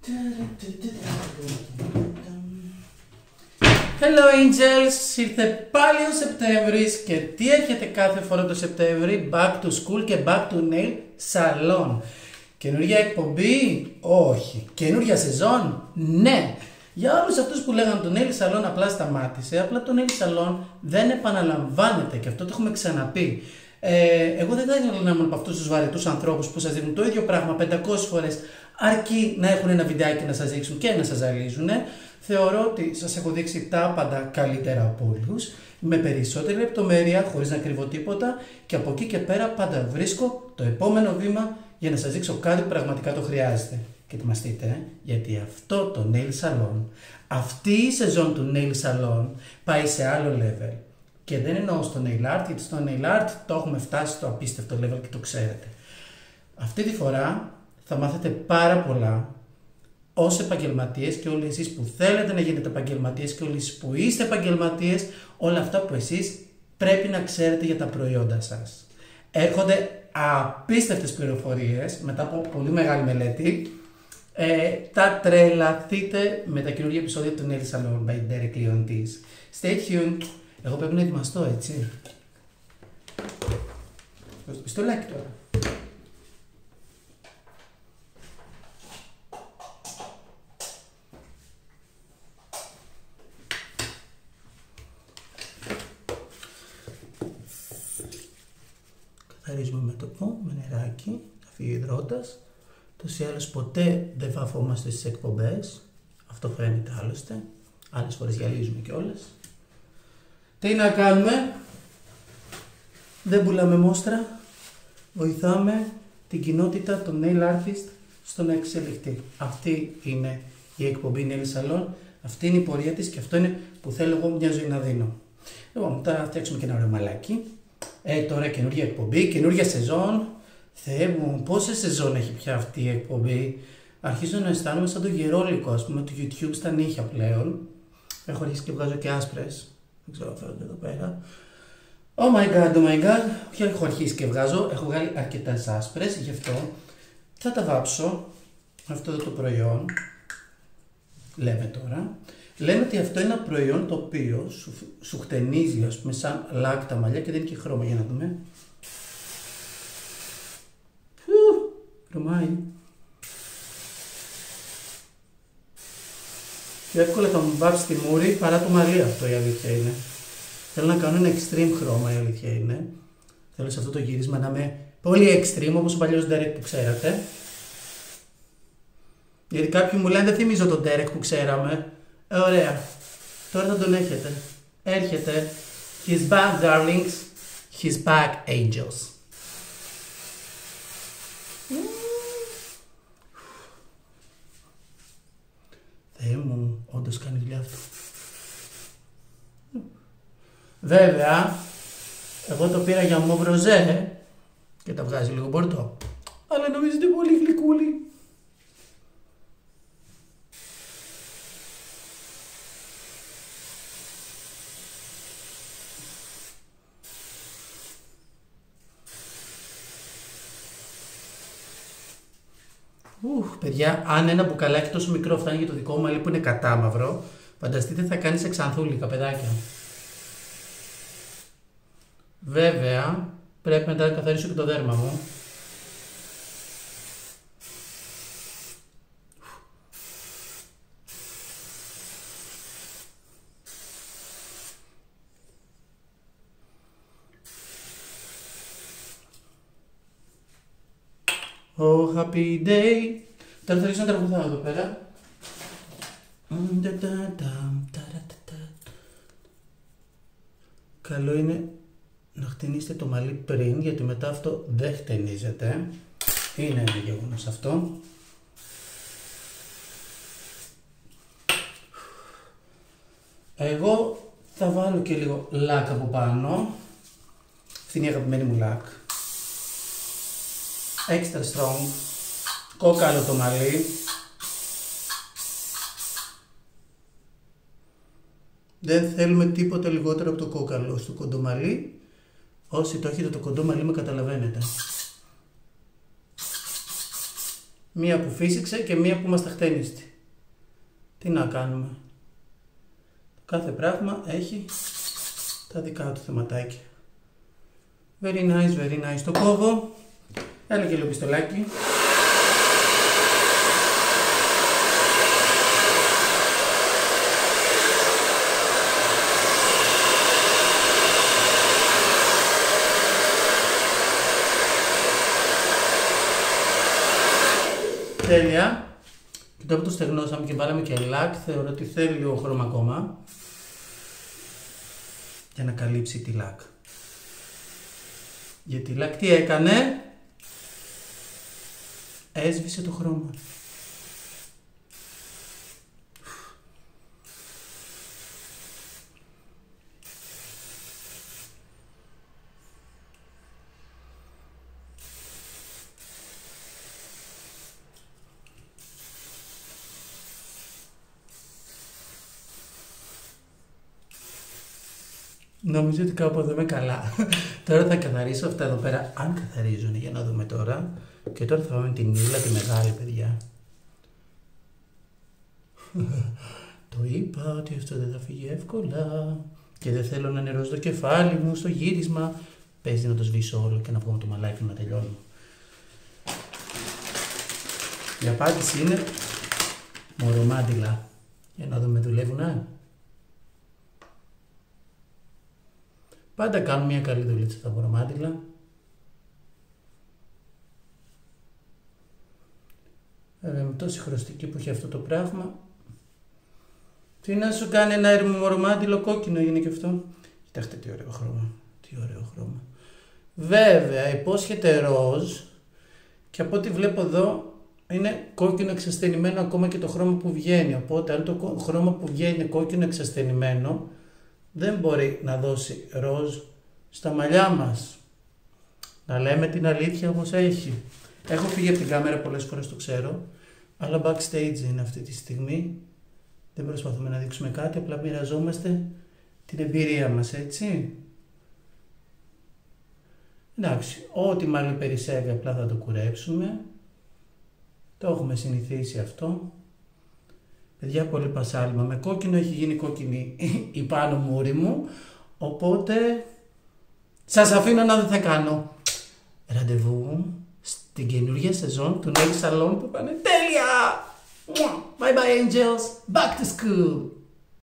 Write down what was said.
Hello Angels, ήρθε πάλι ο Σεπτέμβρης και τι έρχεται κάθε φορά το Σεπτέμβρη? Back to school και back to nail salon. Καινούργια εκπομπή? Όχι. Καινούργια σεζόν? Ναι. Για όλους αυτούς που λέγανε το nail salon απλά σταμάτησε, απλά το nail salon δεν επαναλαμβάνεται και αυτό το έχουμε ξαναπεί. Εγώ δεν θα ήθελα να είμαι από αυτούς τους βαρετούς ανθρώπους που σας δίνουν το ίδιο πράγμα 500 φορές αρκεί να έχουν ένα βιντεάκι να σας δείξουν και να σας ζαλίζουν. Θεωρώ ότι σας έχω δείξει τα πάντα καλύτερα από όλους, με περισσότερη λεπτομέρεια, χωρίς να κρύβω τίποτα και από εκεί και πέρα πάντα βρίσκω το επόμενο βήμα για να σας δείξω κάτι που πραγματικά το χρειάζεται. Και ετοιμαστείτε, γιατί αυτό το nail salon, αυτή η σεζόν του nail salon πάει σε άλλο level. Και δεν εννοώ στο nail art, γιατί στο nail art το έχουμε φτάσει στο απίστευτο level και το ξέρετε. Αυτή τη φορά θα μάθετε πάρα πολλά ως επαγγελματίες και όλοι εσείς που θέλετε να γίνετε επαγγελματίες και όλοι εσείς που είστε επαγγελματίες, όλα αυτά που εσείς πρέπει να ξέρετε για τα προϊόντα σας. Έρχονται απίστευτες πληροφορίες μετά από πολύ μεγάλη μελέτη. Θα τρελαθείτε με τα καινούργια επεισόδια του Nail Salon by Derek Leontis. Stay tuned. Εγώ πρέπει να ετοιμαστώ, έτσι. Πιστολάκι τώρα. Καθαρίζουμε με τοπό, με νεράκι, να φύγει υδρότας. Τόσοι άλλως ποτέ δεν βαφόμαστε στις εκπομπές. Αυτό φαίνεται άλλωστε. Άλλες φορές γυαλίζουμε κιόλας. Τι να κάνουμε? Δεν πουλάμε μόστρα. Βοηθάμε την κοινότητα των nail artist στο να εξελιχθεί. Αυτή είναι η εκπομπή Nail Salon. Αυτή είναι η πορεία της και αυτό είναι που θέλω εγώ μια ζωή να δίνω. Λοιπόν, θα φτιάξουμε και ένα ωραίο μαλάκι. Τώρα καινούργια εκπομπή, καινούργια σεζόν. Θεέ μου, πόσες σεζόν έχει πια αυτή η εκπομπή? Αρχίζω να αισθάνομαι σαν το γερόλικο, ας πούμε, του YouTube στα νύχια πλέον. Έχω αρχίσει και βγάζω και άσπρες. Δεν ξέρω αν φαίνονται εδώ πέρα. Oh my god, oh my god. Όχι, έχω αρχίσει και βγάζω. Έχω βγάλει αρκετές άσπρες, γι' αυτό θα τα βάψω. Αυτό εδώ το προϊόν. Λέμε τώρα. Λέμε ότι αυτό είναι ένα προϊόν το οποίο σου χτενίζει, ας πούμε, σαν λάκ τα μαλλιά και δεν είναι και χρώμα. Για να δούμε. Χρωμάει. Πιο εύκολα θα μου βάψει τη μούρη παρά το μαλλί, αυτό η αλήθεια είναι. Θέλω να κάνω ένα extreme χρώμα, η αλήθεια είναι. Θέλω σε αυτό το γύρισμα να είμαι πολύ extreme, όπως ο παλιός Derek που ξέρατε. Γιατί κάποιοι μου λένε δεν θυμίζω τον Derek που ξέραμε. Ωραία. Τώρα θα τον έχετε. Έρχεται. He's back, darlings. He's back, angels. Θεέ μου, όντως κάνει δουλειά αυτό. Βέβαια, εγώ το πήρα για μόβ ροζέ και τα βγάζει λίγο μπορτό. Αλλά νομίζω ότι είναι πολύ γλυκούλη. Παιδιά, αν ένα μπουκαλάκι τόσο μικρό φτάνει για το δικό μου μαλλί που είναι κατάμαυρο, φανταστείτε θα κάνει σε ξανθούλικα, παιδάκια. Βέβαια, πρέπει μετά να καθαρίσω και το δέρμα μου. Oh, happy day. Τώρα θα ρίξω να τραγουδάω εδώ πέρα. Καλό είναι να χτενίσετε το μαλλί πριν, γιατί μετά αυτό δεν χτενίζεται. Είναι ένα γεγονός αυτό. Εγώ θα βάλω και λίγο λάκ από πάνω. Αυτή είναι η αγαπημένη μου λάκ. Extra strong, κόκαλο το μαλλί. Δεν θέλουμε τίποτα λιγότερο από το κόκαλο στο κοντό μαλλί. Όσοι το έχετε το κοντό μαλλί με καταλαβαίνετε. Μία που φύσηξε και μία που είμαστε χτένιστοι. Τι να κάνουμε. Το κάθε πράγμα έχει τα δικά του θεματάκια. Very nice, very nice. Το κόβω. Έλα και λίγο πιστολάκι. Τέλεια. Και τώρα που το στεγνώσαμε και βάλαμε και λακ, θεωρώ ότι θέλει λίγο χρώμα ακόμα για να καλύψει τη λακ. Γιατί η λακ τι έκανε? Έσβησε το χρώμα. Νομίζω ότι κάπου εδώ είμαι καλά. Τώρα θα καθαρίσω αυτά εδώ πέρα, αν καθαρίζουν, για να δούμε τώρα. Και τώρα θα πάμε την ύλα τη μεγάλη, παιδιά. Το είπα ότι αυτό δεν θα φύγει εύκολα. Και δεν θέλω να νερώσω το κεφάλι μου στο γύρισμα. Παίζει να το σβήσω όλο και να βγω με το μαλάκι να τελειώνω. Η απάντηση είναι μορομάντιλα. Για να δούμε, δουλεύουνε. Πάντα κάνουν μια καλή δουλίτσα τα μορομάντιλα. Βέβαια με τόση χρωστική που έχει αυτό το πράγμα. Τι να σου κάνει ένα μορομάντιλο κόκκινο είναι και αυτό. Κοιτάξτε τι ωραίο χρώμα. Τι ωραίο χρώμα. Βέβαια υπόσχεται ροζ και από ό,τι βλέπω εδώ είναι κόκκινο εξασθενημένο ακόμα και το χρώμα που βγαίνει. Οπότε αν το χρώμα που βγαίνει είναι κόκκινο εξασθενημένο, δεν μπορεί να δώσει ροζ στα μαλλιά μας. Να λέμε την αλήθεια όπως έχει. Έχω φύγει από την κάμερα πολλές φορές, το ξέρω, αλλά backstage είναι αυτή τη στιγμή. Δεν προσπαθούμε να δείξουμε κάτι, απλά μοιραζόμαστε την εμπειρία μας, έτσι. Εντάξει, ό,τι μαλλί περισσεύει απλά θα το κουρέψουμε. Το έχουμε συνηθίσει αυτό. Παιδιά, πολύ πασάλιμα. Με κόκκινο έχει γίνει κόκκινη η πάνω μούρη μου. Οπότε σας αφήνω να δεν θα κάνω ραντεβού στην καινούργια σεζόν του Nail Salon που πάνε τέλεια. Bye bye angels, back to school.